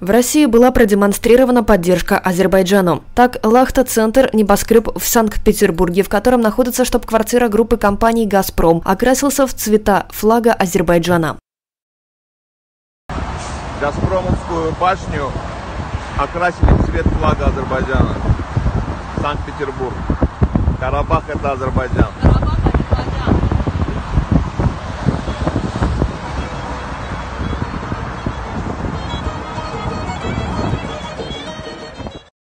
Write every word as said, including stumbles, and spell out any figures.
В России была продемонстрирована поддержка Азербайджану. Так, Лахта-центр «Небоскреб» в Санкт-Петербурге, в котором находится штаб-квартира группы компаний «Газпром», окрасился в цвета флага Азербайджана. Газпромовскую башню окрасили в цвет флага Азербайджана. Санкт-Петербург. Карабах — это Азербайджан.